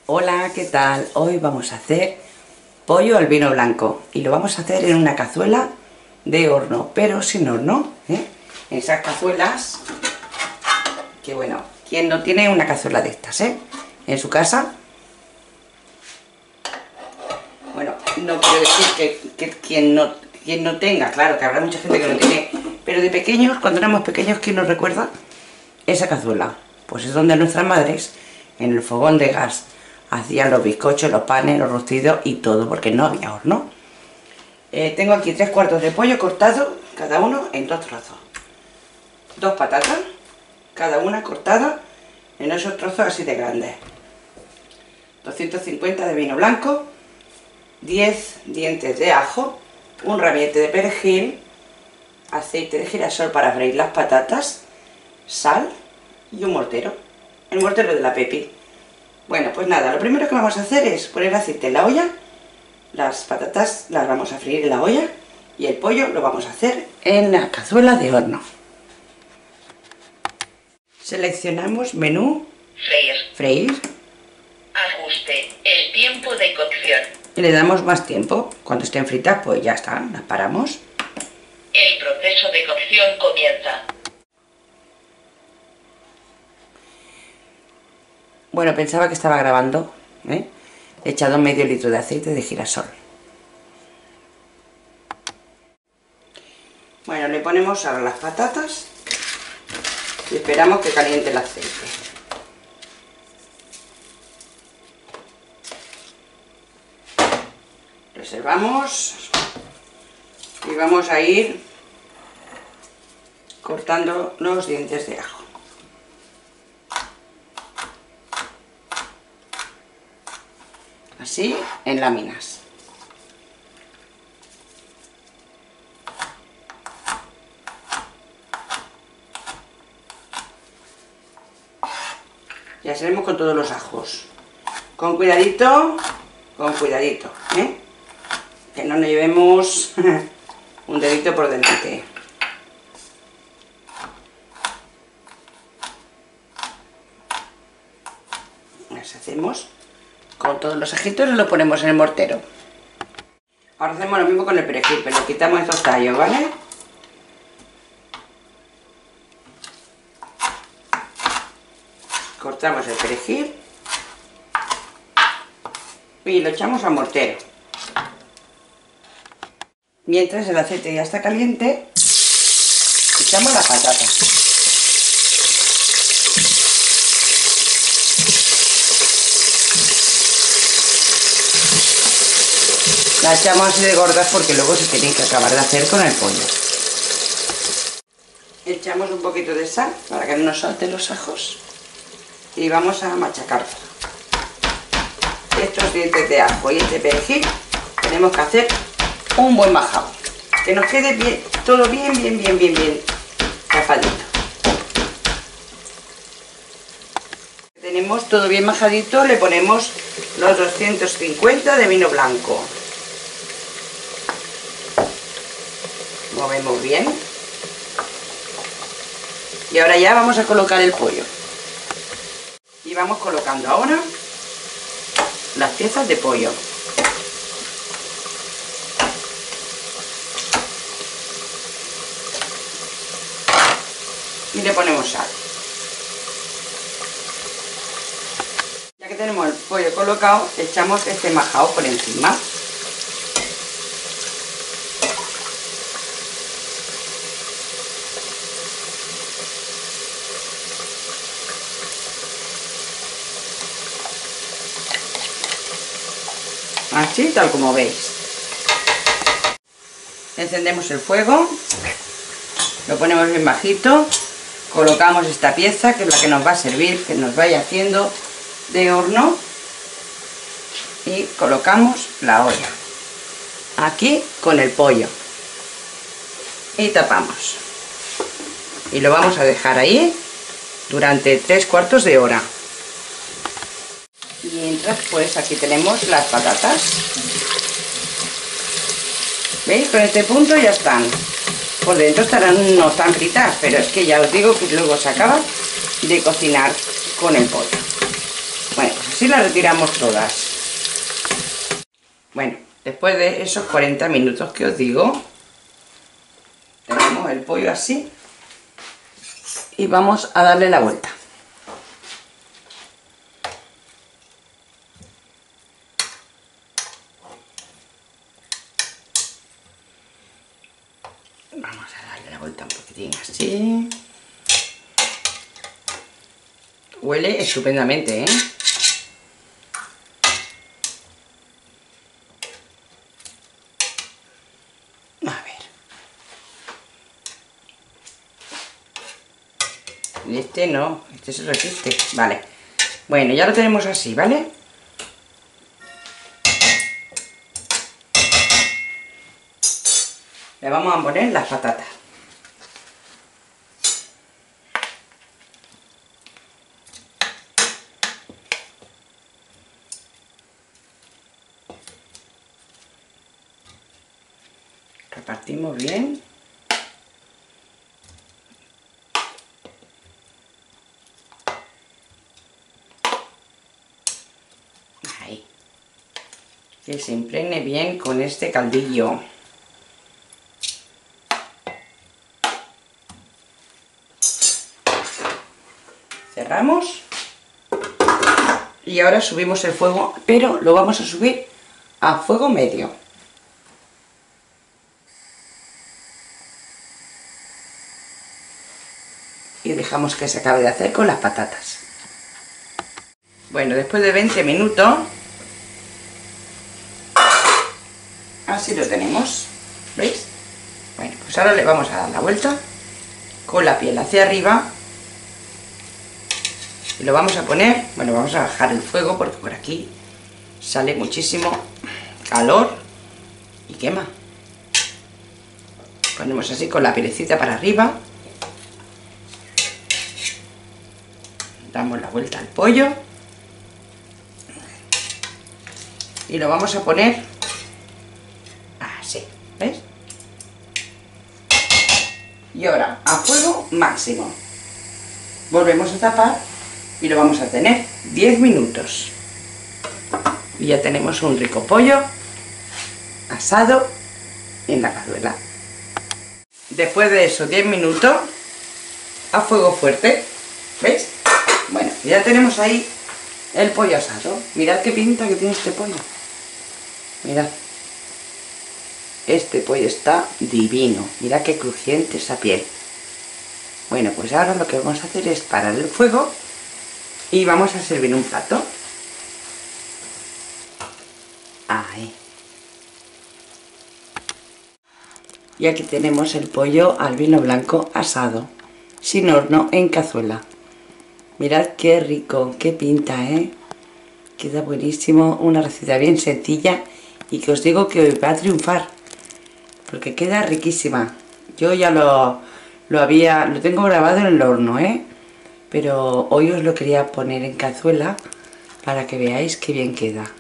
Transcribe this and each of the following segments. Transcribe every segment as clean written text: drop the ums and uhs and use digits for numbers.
Hola, ¿qué tal? Hoy vamos a hacer pollo al vino blanco y lo vamos a hacer en una cazuela de horno, pero sin horno, ¿eh? En esas cazuelas, que bueno, ¿quién no tiene una cazuela de estas, en su casa? Bueno, no quiero decir que quien no tenga, claro, que habrá mucha gente que no tiene, pero de pequeños, cuando éramos pequeños, ¿quién nos recuerda esa cazuela? Pues es donde nuestras madres, en el fogón de gas, hacían los bizcochos, los panes, los rostizos y todo, porque no había horno. Tengo aquí 3 cuartos de pollo cortado, cada uno en 2 trozos. 2 patatas, cada una cortada en esos trozos así de grandes. 250 de vino blanco, 10 dientes de ajo, un ramillete de perejil, aceite de girasol para freír las patatas, sal y un mortero, el mortero de la Pepi. Bueno, pues nada, lo primero que vamos a hacer es poner aceite en la olla, las patatas las vamos a freír en la olla y el pollo lo vamos a hacer en la cazuela de horno. Seleccionamos menú, freír, ajuste, el tiempo de cocción. Y le damos más tiempo. Cuando estén fritas, pues ya está, las paramos. El proceso de cocción comienza. Bueno, pensaba que estaba grabando, He echado medio litro de aceite de girasol. Bueno, le ponemos ahora las patatas y esperamos que caliente el aceite. Reservamos y vamos a ir cortando los dientes de ajo. Así, en láminas. Ya seremos con todos los ajos. Con cuidadito, que no nos llevemos un dedito por delante. Las hacemos con todos los ajitos y lo ponemos en el mortero. Ahora hacemos lo mismo con el perejil, pero quitamos estos tallos, ¿vale? Cortamos el perejil y lo echamos al mortero. Mientras el aceite ya está caliente, echamos las patatas. Las echamos así de gordas porque luego se tienen que acabar de hacer con el pollo. Echamos un poquito de sal para que no nos salten los ajos y vamos a machacar estos dientes de ajo y este perejil. Tenemos que hacer un buen majado, que nos quede bien, todo bien chafadito. Tenemos todo bien majadito, le ponemos los 250 de vino blanco. Movemos bien y ahora ya vamos a colocar el pollo y vamos colocando ahora las piezas de pollo. Y le ponemos sal. Ya que tenemos el pollo colocado, echamos este majao por encima. Así, tal como veis. Encendemos el fuego, lo ponemos bien bajito, colocamos esta pieza que es la que nos va a servir, que nos vaya haciendo de horno, y colocamos la olla aquí con el pollo y tapamos y lo vamos a dejar ahí durante 3 cuartos de hora. Mientras, pues aquí tenemos las patatas. ¿Veis? Con este punto ya están. Por dentro estarán no tan fritas, pero es que ya os digo que luego se acaba de cocinar con el pollo. Bueno, pues así las retiramos todas. Bueno, después de esos 40 minutos que os digo, tenemos el pollo así y vamos a darle la vuelta. Vamos a darle la vuelta un poquitín así. Huele estupendamente, ¿eh? A ver. Este no, este se resiste. Vale. Bueno, ya lo tenemos así, ¿vale? Le vamos a poner las patatas. Repartimos bien. Ahí. Que se impregne bien con este caldillo. Cerramos. Y ahora subimos el fuego, pero lo vamos a subir a fuego medio. Y dejamos que se acabe de hacer con las patatas. Bueno, después de 20 minutos, así lo tenemos, ¿veis? Bueno, pues ahora le vamos a dar la vuelta con la piel hacia arriba y lo vamos a poner, bueno, vamos a bajar el fuego porque por aquí sale muchísimo calor y quema. Ponemos así con la pielecita para arriba. Damos la vuelta al pollo y lo vamos a poner así, ¿ves? Y ahora a fuego máximo volvemos a tapar y lo vamos a tener 10 minutos y ya tenemos un rico pollo asado en la cazuela. Después de esos 10 minutos a fuego fuerte, ¿veis? Bueno, ya tenemos ahí el pollo asado. Mirad qué pinta que tiene este pollo. Mirad. Este pollo está divino. Mirad qué crujiente esa piel. Bueno, pues ahora lo que vamos a hacer es parar el fuego y vamos a servir un plato. Ahí. Y aquí tenemos el pollo al vino blanco asado, sin horno, en cazuela. Mirad qué rico, qué pinta, ¿eh? Queda buenísimo, una receta bien sencilla y que os digo que va a triunfar, porque queda riquísima. Yo ya lo tengo grabado en el horno, ¿eh? Pero hoy os lo quería poner en cazuela para que veáis qué bien queda.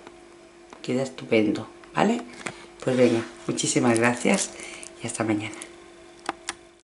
Queda estupendo, ¿vale? Pues venga, muchísimas gracias y hasta mañana.